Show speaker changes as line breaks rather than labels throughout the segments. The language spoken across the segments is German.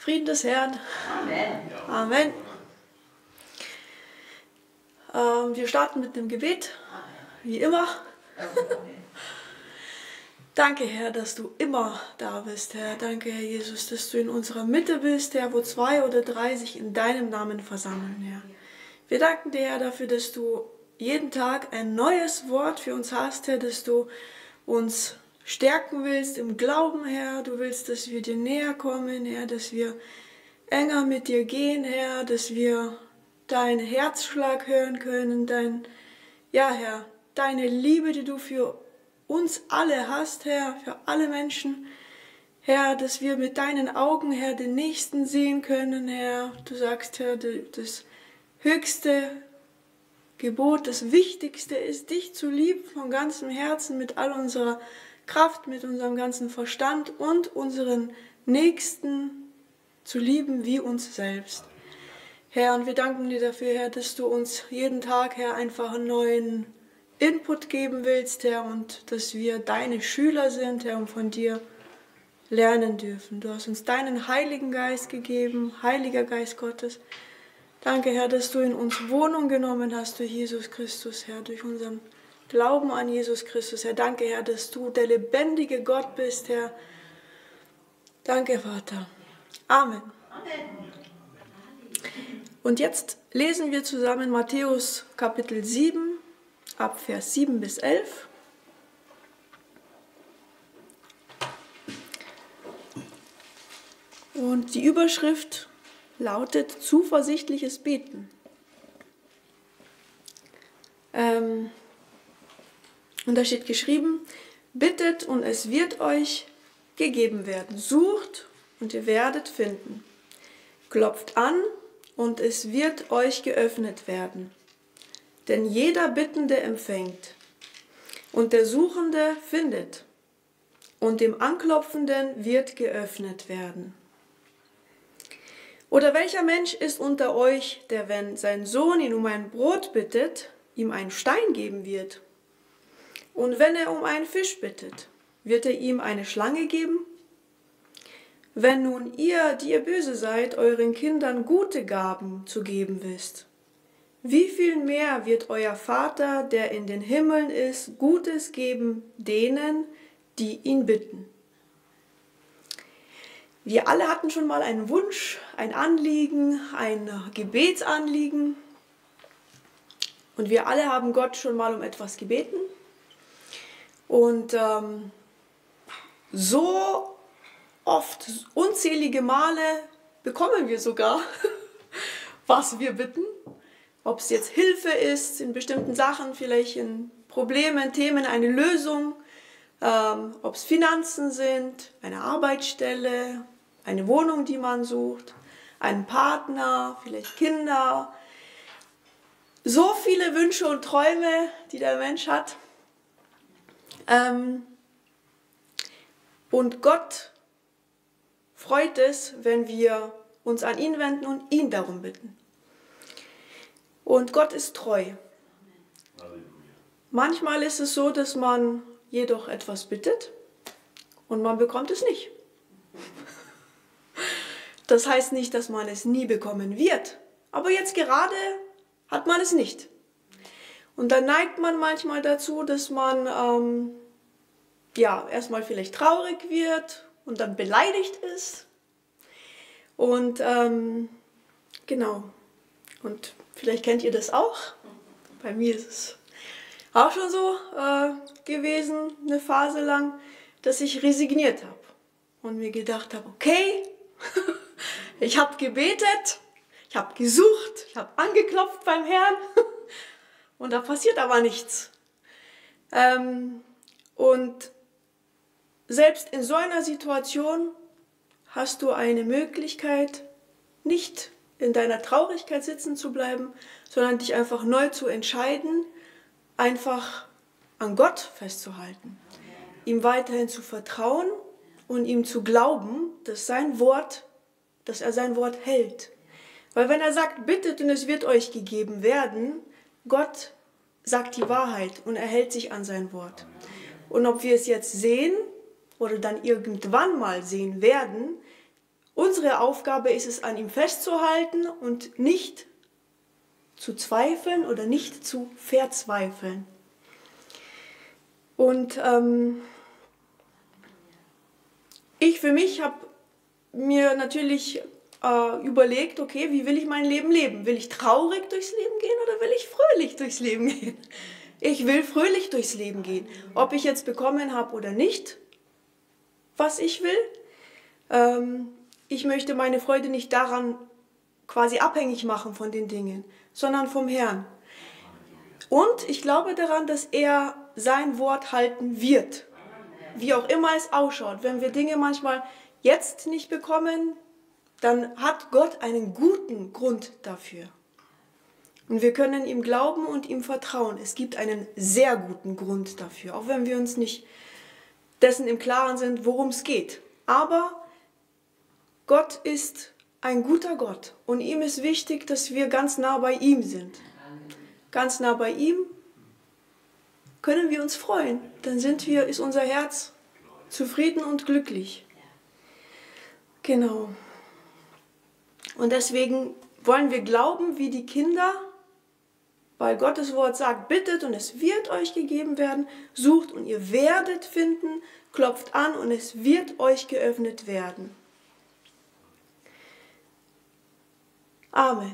Frieden des Herrn.
Amen.
Amen. Wir starten mit dem Gebet, wie immer. Danke, Herr, dass du immer da bist, Herr. Danke, Herr Jesus, dass du in unserer Mitte bist, Herr, wo 2 oder 3 sich in deinem Namen versammeln, Herr. Wir danken dir, Herr, dafür, dass du jeden Tag ein neues Wort für uns hast, Herr, dass du uns stärken willst im Glauben, Herr. Du willst, dass wir dir näher kommen, Herr, dass wir enger mit dir gehen, Herr, dass wir deinen Herzschlag hören können, Herr, deine Liebe, die du für uns alle hast, Herr, für alle Menschen, Herr, dass wir mit deinen Augen, Herr, den Nächsten sehen können, Herr. Du sagst, Herr, das höchste Gebot, das Wichtigste ist, dich zu lieben von ganzem Herzen, mit all unserer Kraft, mit unserem ganzen Verstand und unseren Nächsten zu lieben wie uns selbst. Herr, und wir danken dir dafür, Herr, dass du uns jeden Tag, Herr, einfach einen neuen Input geben willst, Herr, und dass wir deine Schüler sind, Herr, und von dir lernen dürfen. Du hast uns deinen Heiligen Geist gegeben, Heiliger Geist Gottes. Danke, Herr, dass du in uns Wohnung genommen hast durch Jesus Christus, Herr, durch unseren Glauben an Jesus Christus. Herr, danke, Herr, dass du der lebendige Gott bist, Herr. Danke, Vater. Amen. Und jetzt lesen wir zusammen Matthäus Kapitel 7, ab Vers 7 bis 11. Und die Überschrift lautet zuversichtliches Beten. Und da steht geschrieben: Bittet und es wird euch gegeben werden. Sucht und ihr werdet finden. Klopft an und es wird euch geöffnet werden. Denn jeder Bittende empfängt und der Suchende findet und dem Anklopfenden wird geöffnet werden. Oder welcher Mensch ist unter euch, der, wenn sein Sohn ihn um ein Brot bittet, ihm einen Stein geben wird? Und wenn er um einen Fisch bittet, wird er ihm eine Schlange geben? Wenn nun ihr, die ihr böse seid, euren Kindern gute Gaben zu geben wisst, wie viel mehr wird euer Vater, der in den Himmeln ist, Gutes geben denen, die ihn bitten? Wir alle hatten schon mal einen Wunsch, ein Anliegen, ein Gebetsanliegen. Und wir alle haben Gott schon mal um etwas gebeten. Und so oft, unzählige Male bekommen wir sogar, was wir bitten. Ob es jetzt Hilfe ist in bestimmten Sachen, vielleicht in Problemen, Themen, eine Lösung. Ob es Finanzen sind, eine Arbeitsstelle, eine Wohnung, die man sucht, einen Partner, vielleicht Kinder. So viele Wünsche und Träume, die der Mensch hat. Und Gott freut es, wenn wir uns an ihn wenden und ihn darum bitten. Und Gott ist treu. Manchmal ist es so, dass man jedoch etwas bittet und man bekommt es nicht. Das heißt nicht, dass man es nie bekommen wird, aber jetzt gerade hat man es nicht. Und dann neigt man manchmal dazu, dass man erstmal vielleicht traurig wird und dann beleidigt ist. Und genau. Und vielleicht kennt ihr das auch. Bei mir ist es auch schon so gewesen, eine Phase lang, dass ich resigniert habe und mir gedacht habe, okay, ich habe gebetet, ich habe gesucht, ich habe angeklopft beim Herrn und da passiert aber nichts. Und selbst in so einer Situation hast du eine Möglichkeit, nicht in deiner Traurigkeit sitzen zu bleiben, sondern dich einfach neu zu entscheiden, einfach an Gott festzuhalten, ihm weiterhin zu vertrauen und ihm zu glauben, dass er sein Wort hält. Weil wenn er sagt, bittet und es wird euch gegeben werden, Gott sagt die Wahrheit und er hält sich an sein Wort. Und ob wir es jetzt sehen oder dann irgendwann mal sehen werden, unsere Aufgabe ist es, an ihm festzuhalten und nicht zu zweifeln oder nicht zu verzweifeln. Und ich für mich habe mir natürlich überlegt, okay, wie will ich mein Leben leben? Will ich traurig durchs Leben gehen oder will ich fröhlich durchs Leben gehen? Ich will fröhlich durchs Leben gehen. Ob ich jetzt bekommen habe oder nicht, was ich will. Ich möchte meine Freude nicht daran quasi abhängig machen von den Dingen, sondern vom Herrn. Und ich glaube daran, dass er sein Wort halten wird. Wie auch immer es ausschaut. Wenn wir Dinge manchmal jetzt nicht bekommen, dann hat Gott einen guten Grund dafür. Und wir können ihm glauben und ihm vertrauen. Es gibt einen sehr guten Grund dafür, auch wenn wir uns nicht dessen im Klaren sind, worum es geht. Aber Gott ist ein guter Gott und ihm ist wichtig, dass wir ganz nah bei ihm sind. Ganz nah bei ihm können wir uns freuen. Dann ist unser Herz zufrieden und glücklich. Genau. Und deswegen wollen wir glauben wie die Kinder, weil Gottes Wort sagt, bittet und es wird euch gegeben werden, sucht und ihr werdet finden, klopft an und es wird euch geöffnet werden. Amen.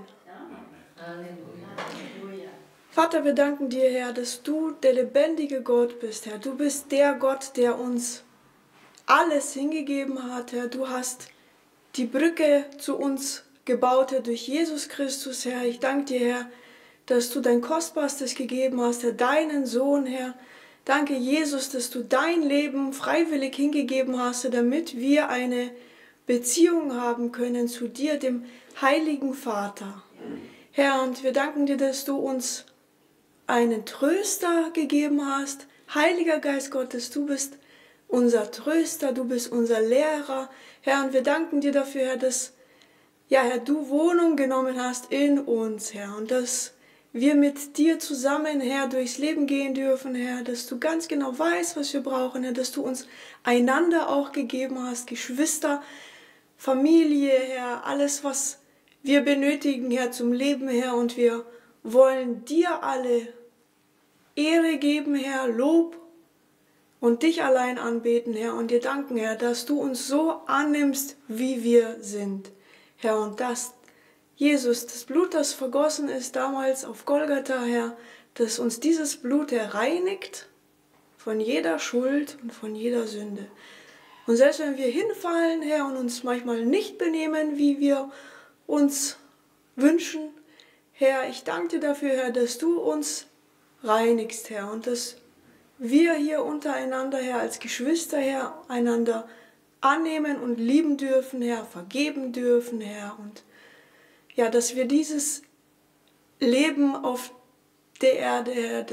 Vater, wir danken dir, Herr, dass du der lebendige Gott bist, Herr. Du bist der Gott, der uns alles hingegeben hat, Herr. Du hast die Brücke zu uns gebaut, Herr, durch Jesus Christus, Herr. Ich danke dir, Herr, dass du dein Kostbarstes gegeben hast, Herr, deinen Sohn, Herr. Danke, Jesus, dass du dein Leben freiwillig hingegeben hast, Herr, damit wir eine Beziehung haben können zu dir, dem heiligen Vater. Herr, und wir danken dir, dass du uns einen Tröster gegeben hast. Heiliger Geist Gottes, du bist unser Tröster, du bist unser Lehrer. Herr, und wir danken dir dafür, Herr, dass Herr, du Wohnung genommen hast in uns, Herr, und dass wir mit dir zusammen, Herr, durchs Leben gehen dürfen, Herr, dass du ganz genau weißt, was wir brauchen, Herr, dass du uns einander auch gegeben hast, Geschwister, Familie, Herr, alles, was wir benötigen, Herr, zum Leben, Herr, und wir wollen dir alle Ehre geben, Herr, Lob und dich allein anbeten, Herr, und dir danken, Herr, dass du uns so annimmst, wie wir sind, Herr, und dass Jesus, das Blut, das vergossen ist damals auf Golgatha, Herr, dass uns dieses Blut reinigt von jeder Schuld und von jeder Sünde. Und selbst wenn wir hinfallen, Herr, und uns manchmal nicht benehmen, wie wir uns wünschen, Herr, ich danke dir dafür, Herr, dass du uns reinigst, Herr, und dass wir hier untereinander, Herr, als Geschwister, Herr, einander annehmen und lieben dürfen, Herr, vergeben dürfen, Herr, und ja, dass wir dieses Leben auf der Erde, Herr,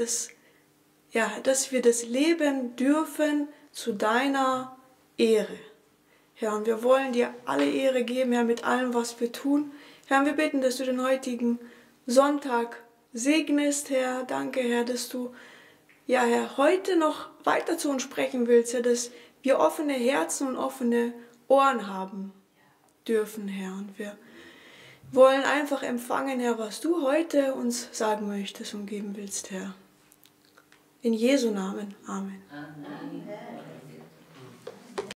dass wir das leben dürfen zu deiner Ehre. Herr, und wir wollen dir alle Ehre geben, Herr, mit allem, was wir tun. Herr, und wir bitten, dass du den heutigen Sonntag segnest, Herr. Danke, Herr, dass du, Herr, heute noch weiter zu uns sprechen willst, Herr, dass wir offene Herzen und offene Ohren haben dürfen, Herr. Und wir wollen einfach empfangen, Herr, was du heute uns sagen möchtest und geben willst, Herr. In Jesu Namen. Amen. Amen.